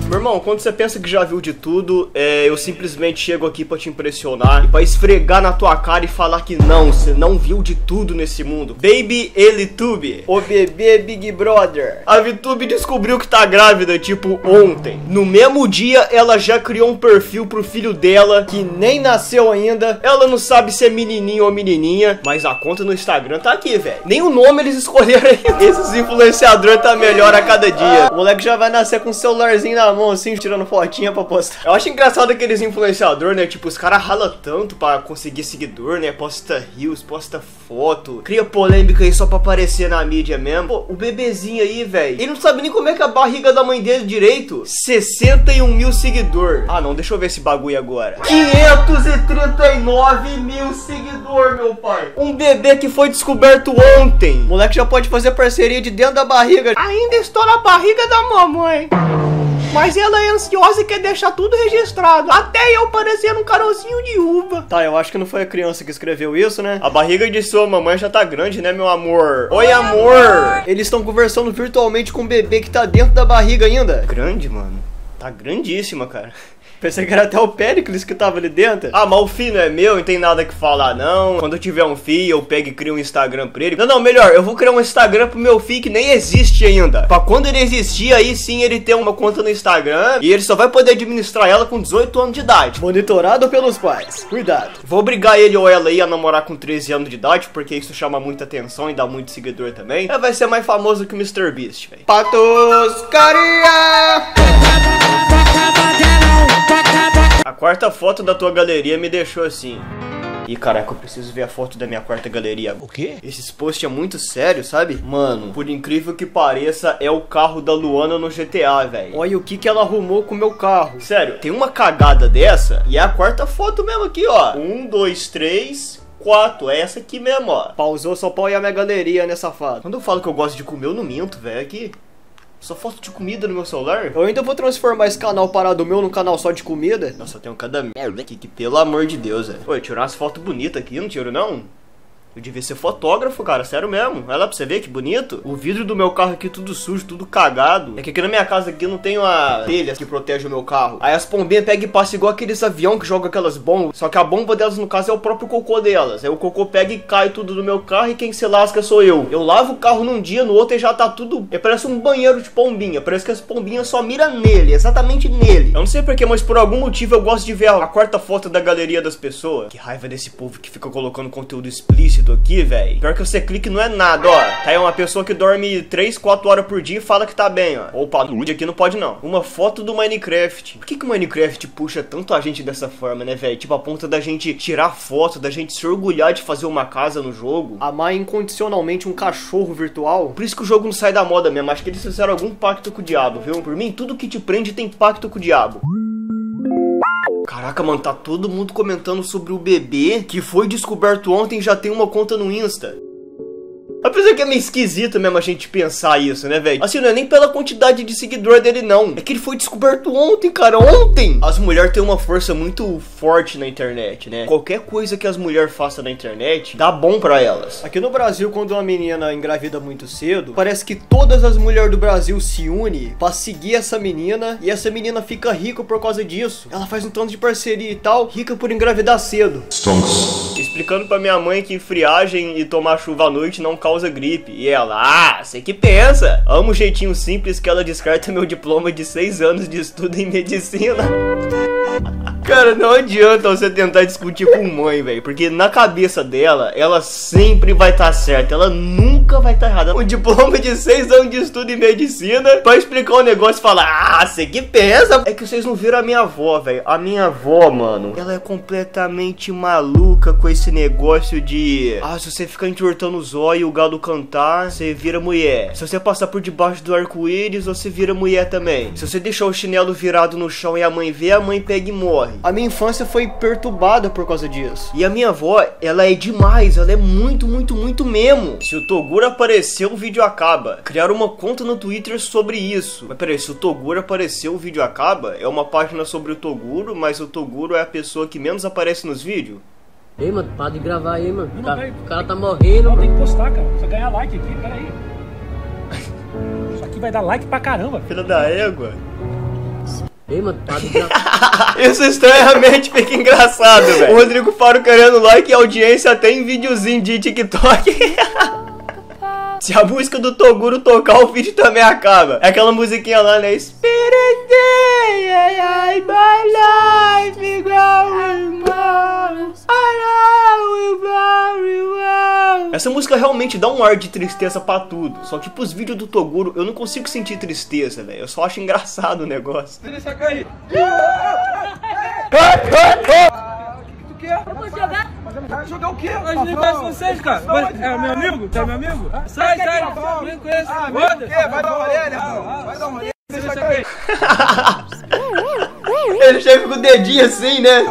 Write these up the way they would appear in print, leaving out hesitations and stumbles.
Meu irmão, quando você pensa que já viu de tudo, eu simplesmente chego aqui pra te impressionar e pra esfregar na tua cara e falar que não, você não viu de tudo nesse mundo. Baby Elitube, o bebê Big Brother. A VTube descobriu que tá grávida, tipo, ontem. No mesmo dia, ela já criou um perfil pro filho dela, que nem nasceu ainda. Ela não sabe se é menininho ou menininha, mas a conta no Instagram tá aqui, velho. Nem o nome eles escolheram ainda. Esses influenciadores tá melhor a cada dia. O moleque já vai nascer com um celularzinho na mão, assim, tirando fotinha pra postar. Eu acho engraçado aqueles influenciadores, né? Tipo, os caras ralam tanto pra conseguir seguidor, né? Posta reels, posta foto, cria polêmica aí só pra aparecer na mídia mesmo. Pô, o bebezinho aí, velho, ele não sabe nem como é que é a barriga da mãe dele direito. 61 mil seguidores. Ah, não, deixa eu ver esse bagulho agora. 539 mil seguidores, meu pai. Um bebê que foi descoberto ontem. O moleque já pode fazer parceria de dentro da barriga. Ainda estou na barriga da mamãe. Mas ela é ansiosa e quer deixar tudo registrado. Até eu parecendo um carocinho de uva. Tá, eu acho que não foi a criança que escreveu isso, né? A barriga de sua mamãe já tá grande, né, meu amor? Oi, amor! Eles estão conversando virtualmente com o bebê que tá dentro da barriga ainda. Grande, mano. Tá grandíssima, cara. Pensei que era até o Péricles que tava ali dentro. Ah, mas o filho não é meu, não tem nada que falar, não. Quando eu tiver um filho, eu pego e crio um Instagram pra ele. Não, melhor, eu vou criar um Instagram pro meu filho que nem existe ainda. Pra quando ele existir, aí sim ele ter uma conta no Instagram. E ele só vai poder administrar ela com 18 anos de idade. Monitorado pelos pais. Cuidado. Vou obrigar ele ou ela aí a namorar com 13 anos de idade, porque isso chama muita atenção e dá muito seguidor também. Vai ser mais famoso que o MrBeast, velho. Patos Caria! A quarta foto da tua galeria me deixou assim. Ih, caraca, eu preciso ver a foto da minha quarta galeria. O quê? Esses posts é muito sério, sabe? Mano, por incrível que pareça, é o carro da Luana no GTA, velho. Olha o que ela arrumou com o meu carro. Sério, tem uma cagada dessa e é a quarta foto mesmo aqui, ó. 1, 2, 3... 4, é essa aqui mesmo, ó. Pausou só pra olhar minha galeria, né, safado? Quando eu falo que eu gosto de comer, eu não minto, velho. Aqui... só foto de comida no meu celular? Eu ainda vou transformar esse canal parado meu num canal só de comida. Nossa, eu tenho cada merda aqui que, pelo amor de Deus, velho. Pô, eu tirar umas fotos bonitas aqui, não tiro não? Eu devia ser fotógrafo, cara, sério mesmo. Olha lá pra você ver que bonito. O vidro do meu carro aqui tudo sujo, tudo cagado. É que aqui na minha casa aqui não tem uma telha que protege o meu carro. Aí as pombinhas pegam e passam igual aqueles avião que jogam aquelas bombas. Só que a bomba delas, no caso, é o próprio cocô delas. Aí o cocô pega e cai tudo do meu carro e quem se lasca sou eu. Eu lavo o carro num dia, no outro e já tá tudo... parece um banheiro de pombinha. Parece que as pombinhas só miram nele, exatamente nele. Eu não sei porquê, mas por algum motivo eu gosto de ver a quarta foto da galeria das pessoas. Que raiva desse povo que fica colocando conteúdo explícito aqui, velho. Pior que você clica e não é nada, ó. Tá aí uma pessoa que dorme 3, 4 horas por dia e fala que tá bem, ó. Opa, no vídeo aqui não pode não. Uma foto do Minecraft. Por que o Minecraft puxa tanto a gente dessa forma, né, velho? Tipo, a ponto da gente tirar foto, da gente se orgulhar de fazer uma casa no jogo. Amar incondicionalmente um cachorro virtual. Por isso que o jogo não sai da moda mesmo. Acho que eles fizeram algum pacto com o diabo, viu? Por mim, tudo que te prende tem pacto com o diabo. Caraca, mano, tá todo mundo comentando sobre o bebê que foi descoberto ontem e já tem uma conta no Insta. Apesar que é meio esquisito mesmo a gente pensar isso, né, velho? Assim, não é nem pela quantidade de seguidor dele, não. É que ele foi descoberto ontem, cara, ontem! As mulheres têm uma força muito forte na internet, né? Qualquer coisa que as mulheres façam na internet, dá bom pra elas. Aqui no Brasil, quando uma menina engravida muito cedo, parece que todas as mulheres do Brasil se unem pra seguir essa menina, e essa menina fica rica por causa disso. Ela faz um tanto de parceria e tal, rica por engravidar cedo. Stonks. Explicando pra minha mãe que friagem e tomar chuva à noite não causa gripe. E ela, você que pensa. Amo o jeitinho simples que ela descarta meu diploma de 6 anos de estudo em medicina. Cara, não adianta você tentar discutir com mãe, velho. Porque na cabeça dela, ela sempre vai estar certa. Ela nunca vai estar errada. Um diploma de 6 anos de estudo em medicina pra explicar um negócio e falar, você que pensa. É que vocês não viram a minha avó, velho. A minha avó, mano, ela é completamente maluca com esse negócio de... se você ficar entortando os olhos e o galo cantar, você vira mulher. Se você passar por debaixo do arco-íris, você vira mulher também. Se você deixar o chinelo virado no chão e a mãe vê, a mãe pega e morre. A minha infância foi perturbada por causa disso. E a minha avó, ela é demais. Ela é muito, muito, muito mesmo. Se o Toguro apareceu, o vídeo acaba. Criaram uma conta no Twitter sobre isso. Mas peraí, se o Toguro apareceu, o vídeo acaba? É uma página sobre o Toguro, mas o Toguro é a pessoa que menos aparece nos vídeos? Ei, mano, para de gravar aí, mano. O cara tá morrendo. Não, tem que postar, cara. Só ganhar like aqui, pera aí. Isso aqui vai dar like pra caramba. Filha da égua. Ei, mano, para de gravar. Isso estranhamente fica engraçado, velho. O Rodrigo Faro querendo like e audiência até em videozinho de TikTok. Se a música do Toguro tocar, o vídeo também acaba. É aquela musiquinha lá, né? Spirit day, I my life going on. Essa música realmente dá um ar de tristeza pra tudo. Só que pros vídeos do Toguro, eu não consigo sentir tristeza, velho. Eu só acho engraçado o negócio. Deixa cair. Eu vou jogar. Vai jogar o quê? Mas nem conheço vocês, cara. É meu amigo? É meu amigo? Sai, nem conheço. Vai dar um rolê, né? Vai dar um rolê. Deixa cair. Ele chega com o dedinho assim, né?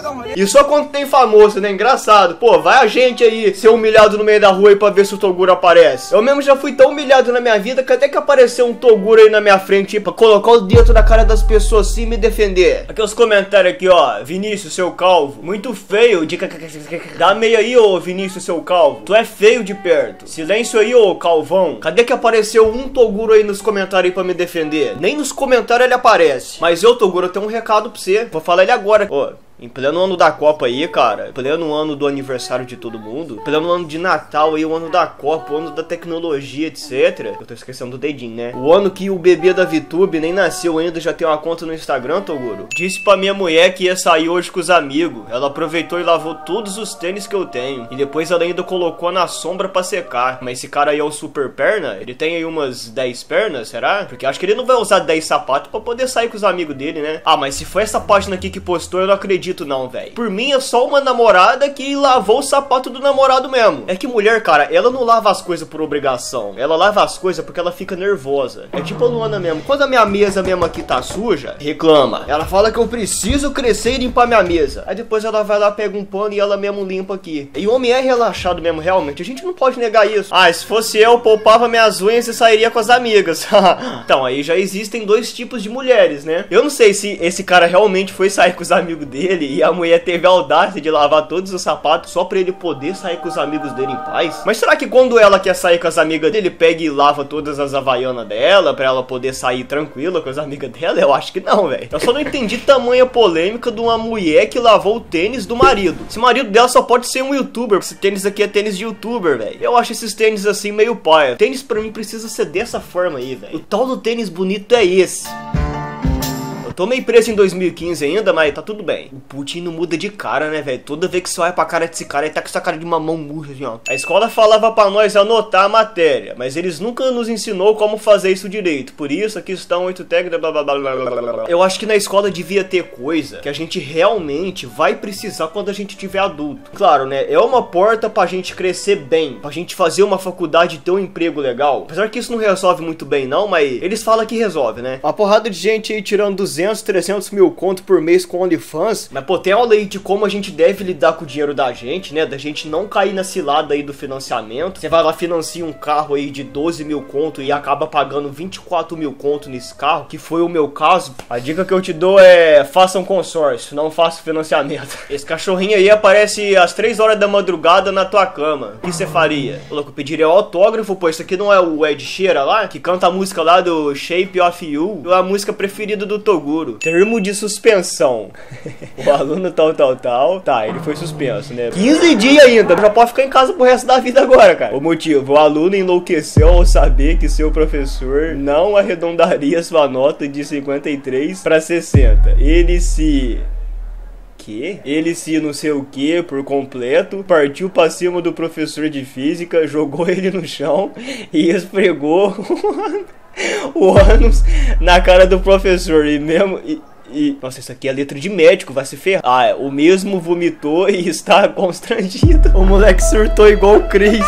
E só quando tem famoso, né? Engraçado. Pô, vai a gente aí ser humilhado no meio da rua aí pra ver se o Toguro aparece. Eu mesmo já fui tão humilhado na minha vida que até que apareceu um Toguro aí na minha frente pra colocar o dedo na cara das pessoas assim e me defender. Aqui os comentários aqui, ó. Vinícius, seu calvo. Muito feio de... Dá meio aí, ô Vinícius, seu calvo. Tu é feio de perto. Silêncio aí, ô calvão. Cadê que apareceu um Toguro aí nos comentários aí pra me defender? Nem nos comentários ele aparece. Mas eu, Toguro, eu tenho um recado pra você. Vou falar ele agora. Ô, em pleno ano da Copa aí, cara, em pleno ano do aniversário de todo mundo, em pleno ano de Natal aí, o ano da Copa, o ano da tecnologia, etc. Eu tô esquecendo do dedinho, né? O ano que o bebê da VTube nem nasceu ainda, já tem uma conta no Instagram, Toguro. Disse pra minha mulher que ia sair hoje com os amigos. Ela aproveitou e lavou todos os tênis que eu tenho. E depois ela ainda colocou na sombra pra secar. Mas esse cara aí é o super perna? Ele tem aí umas 10 pernas, será? Porque acho que ele não vai usar 10 sapatos pra poder sair com os amigos dele, né? Ah, mas se foi essa página aqui que postou, eu não acredito não, velho. Por mim é só uma namorada que lavou o sapato do namorado mesmo. É que mulher, cara, ela não lava as coisas por obrigação. Ela lava as coisas porque ela fica nervosa. É tipo a Luana mesmo. Quando a minha mesa mesmo aqui tá suja, reclama. Ela fala que eu preciso crescer e limpar minha mesa. Aí depois ela vai lá, pega um pano e ela mesmo limpa aqui. E o homem é relaxado mesmo, realmente. A gente não pode negar isso. Ah, se fosse eu poupava minhas unhas e sairia com as amigas. Então, aí já existem dois tipos de mulheres, né? Eu não sei se esse cara realmente foi sair com os amigos dele e a mulher teve a audácia de lavar todos os sapatos só pra ele poder sair com os amigos dele em paz. Mas será que quando ela quer sair com as amigas dele, pega e lava todas as havaianas dela pra ela poder sair tranquila com as amigas dela? Eu acho que não, velho. Eu só não entendi tamanha polêmica de uma mulher que lavou o tênis do marido. Esse marido dela só pode ser um youtuber. Esse tênis aqui é tênis de youtuber, velho. Eu acho esses tênis assim meio paia. Tênis pra mim precisa ser dessa forma aí, velho. O tal do tênis bonito é esse. Eu tô meio preso em 2015 ainda, mas tá tudo bem. O Putin não muda de cara, né, velho? Toda vez que você olha pra cara desse cara, ele tá com essa cara de mamão murcha, assim, ó. A escola falava pra nós anotar a matéria, mas eles nunca nos ensinou como fazer isso direito. Por isso, aqui estão 8 técnicas, blá blá blá blá blá blá. Eu acho que na escola devia ter coisa que a gente realmente vai precisar quando a gente tiver adulto. Claro, né? É uma porta pra gente crescer bem, pra gente fazer uma faculdade e ter um emprego legal. Apesar que isso não resolve muito bem, não, mas eles falam que resolve, né? Uma porrada de gente aí tirando 200, 300 mil conto por mês com OnlyFans. Mas pô, tem aula aí de como a gente deve lidar com o dinheiro da gente, né? Da gente não cair na cilada aí do financiamento. Você vai lá, financia um carro aí de 12 mil conto e acaba pagando 24 mil conto nesse carro, que foi o meu caso. A dica que eu te dou é: faça um consórcio, não faça financiamento. Esse cachorrinho aí aparece às 3 horas da madrugada na tua cama. O que você faria? Louco, eu pediria autógrafo, pô. Isso aqui não é o Ed Sheeran lá, que canta a música lá do Shape of You, a música preferida do Toguro. Termo de suspensão. O aluno tal. Tá, ele foi suspenso, né? 15 dias ainda. Já pode ficar em casa pro resto da vida agora, cara. O motivo: o aluno enlouqueceu ao saber que seu professor não arredondaria sua nota de 53 para 60. Ele se não sei o que por completo, partiu pra cima do professor de física, jogou ele no chão e esfregou o ânus na cara do professor. E mesmo... Nossa, isso aqui é letra de médico, vai se ferrar. Ah, é. O mesmo vomitou e está constrangido. O moleque surtou igual o Chris.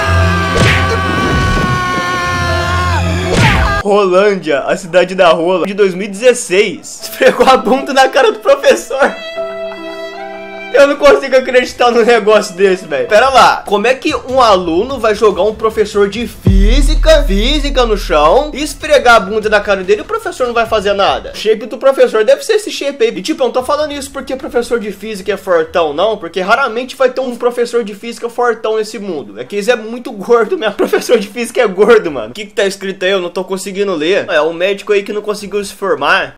Rolândia, a cidade da rola, de 2016. Esfregou a bunda na cara do professor. Eu não consigo acreditar num negócio desse, velho. Pera lá, como é que um aluno vai jogar um professor de física no chão e esfregar a bunda na cara dele e o professor não vai fazer nada? O shape do professor deve ser esse shape aí. E tipo, eu não tô falando isso porque professor de física é fortão, não. Porque raramente vai ter um professor de física fortão nesse mundo. É que eles é muito gordo mesmo. Professor de física é gordo, mano. O que tá escrito aí? Eu não tô conseguindo ler. É um médico aí que não conseguiu se formar.